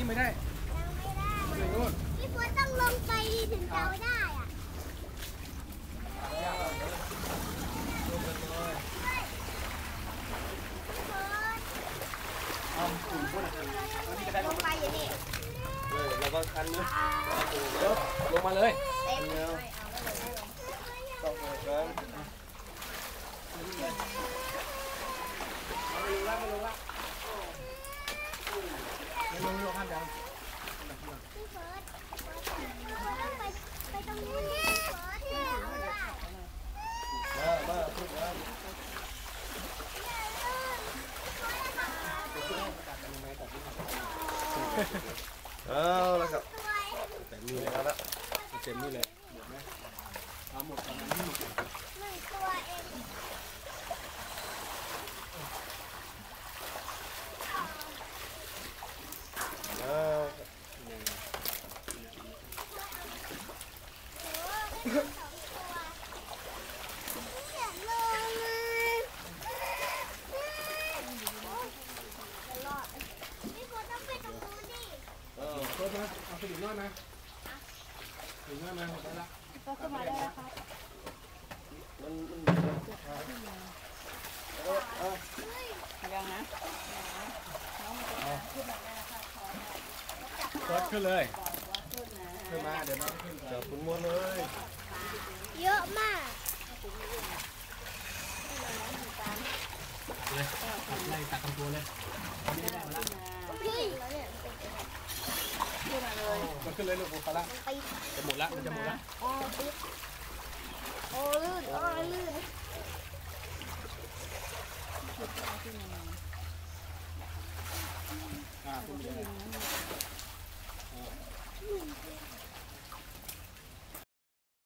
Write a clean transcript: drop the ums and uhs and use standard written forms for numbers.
ไม่ได้ไม่รู้พี่ควรต้องลงไปถึงจะได้อ่ะลงไปอย่างนี้แล้วก็คันนะลงมาเลยเต็มต้องเหมือนกันไม่ลงข้ามยังพี่เฟิร์สต้องไปตรงนี้มาพูดกันเอาแล้วครับแต่มีแล้วละเต็มนี่เลยหมดไหมเอาหมดตอนนั้นหมด 1 ตัวเองเพิ่มนะเอาไปถึงน้อยนะถึงน้อยมาหมดแล้วก็ขึ้นมาได้แล้วครับยังนะเปิดขึ้นเลยขึ้นมาเดี๋ยวน้องขึ้นจับคุณม้วนเลยเยอะมากเลยไล่ตัดคำตัวเลยพี่มันขึ้นเลยลูกบุคละจะหมดละมันจะหมดละโอ้ลื่นโอ้ลื่นคุณ